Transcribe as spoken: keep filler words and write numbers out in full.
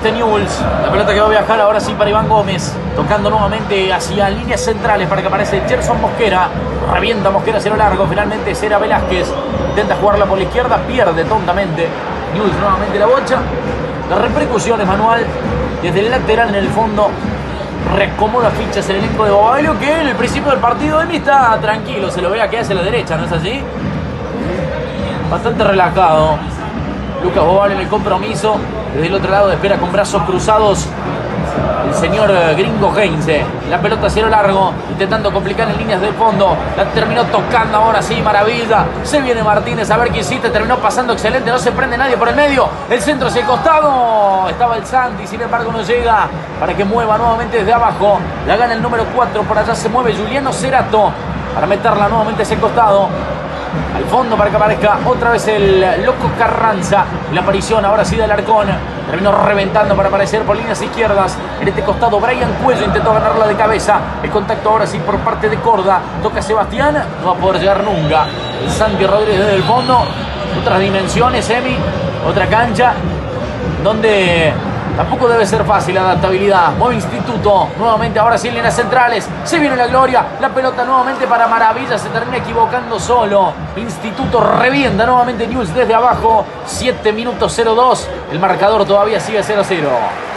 insiste Newell's. La pelota que va a viajar ahora sí para Iván Gómez. Tocando nuevamente hacia líneas centrales para que aparece Gerson Mosquera. Revienta Mosquera hacia lo largo. Finalmente Cera Velázquez. Intenta jugarla por la izquierda. Pierde tontamente. Newell's nuevamente la bocha. Las repercusiones, Manuel. Desde el lateral en el fondo. Reacomoda fichas el elenco de Bobaglio, que en el principio del partido de mí está tranquilo. Se lo ve aquí hacia la derecha, ¿no es así? Bastante relajado. Lucas Bobaglio en el compromiso. Desde el otro lado espera con brazos cruzados el señor Gringo Heinze. La pelota hacia lo largo, intentando complicar en líneas de fondo. La terminó tocando ahora sí, maravilla. Se viene Martínez a ver qué hiciste. Terminó pasando excelente, no se prende nadie por el medio. El centro hacia el costado. Estaba el Santi, sin embargo no llega para que mueva nuevamente desde abajo. La gana el número cuatro, por allá se mueve Juliano Cerato para meterla nuevamente hacia el costado. Al fondo para que aparezca otra vez el loco Carranza. La aparición ahora sí del Arcón. Terminó reventando para aparecer por líneas izquierdas. En este costado Brian Cuello intentó ganarla de cabeza. El contacto ahora sí por parte de Corda. Toca Sebastián. No va a poder llegar nunca. El Santi Rodríguez desde el fondo. Otras dimensiones, Emi. Otra cancha donde tampoco debe ser fácil la adaptabilidad. Mueve Instituto. Nuevamente ahora sí en líneas centrales. Se viene la gloria. La pelota nuevamente para Maravilla. Se termina equivocando solo. Instituto revienta nuevamente Newell's desde abajo. siete minutos cero dos. El marcador todavía sigue cero cero.